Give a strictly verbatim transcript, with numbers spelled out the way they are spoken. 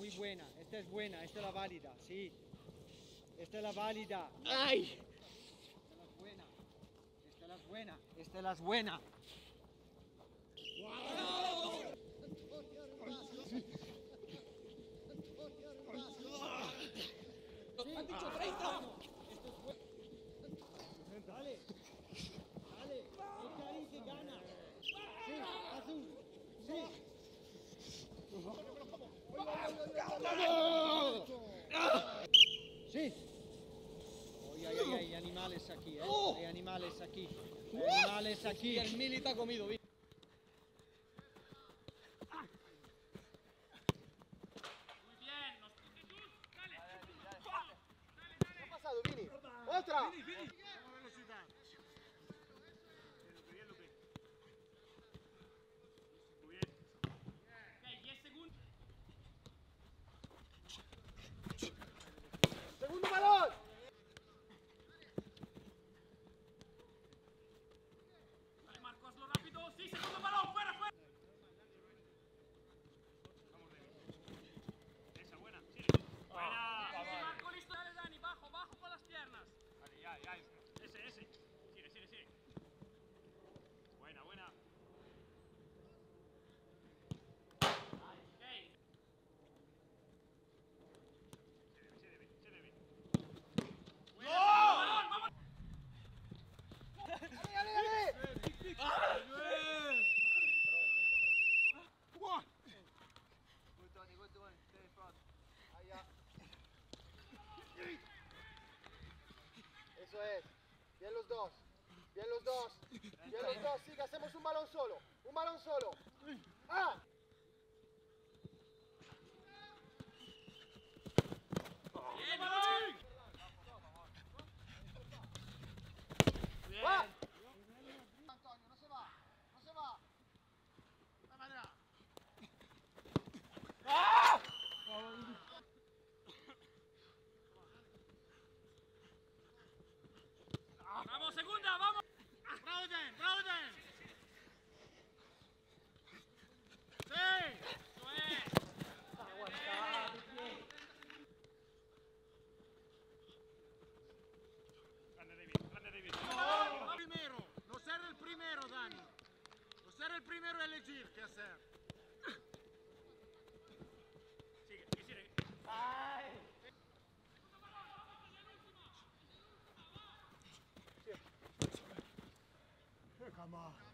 muy buena, esta es buena, esta es la válida, sí. Esta es la válida. ¡Ay! Esta es la buena, esta es la buena, esta es la buena. ¡Han dicho treinta! Dale, dale, es Karim que gana. Sí, azul, sí. Sí. Ay, ay, ay, hay animales aquí, ¿eh? Hay animales aquí. Hay animales aquí. Y el Mili te ha comido, Vini. Muy bien, nos dale. ¿Qué ha pasado, Vini? ¡Otra! Vini, Vini. Vamos velocidad. Bien, Lupe. Muy bien. Ok, diez segundos. ¡Segundo balón! Dale, Marcos, lo rápido. Sí, segundo balón, fuera, fuera. Vamos, David. Esa, buena, sí. Buena. Ese, Marco, listo. Dale, Dani, bajo, bajo con las piernas. Vale, ya, ya. Ese, ese. Sigue, sigue, sigue. Buena, buena. Ok. Se debe, se debe, se debe. Buena, balón, vamos. ¡Dale, dale, dale! Good, Tony, good, Tony. Stay in front. Allá. Eso es. Bien los dos. Bien los dos. Bien los dos. Sigue, hacemos un balón solo. Un balón solo. ¡Ah! Bien, balón. ¡Va! Antonio, no se va. No se va. ¡Ah! Vamos, segunda, vamos. Roden, Roden. Sí, eso es. Grande David, grande David. No, primero, no ser el primero, Dani. No ser el primero a elegir qué hacer. Sigue, sigue, sigue. Come on.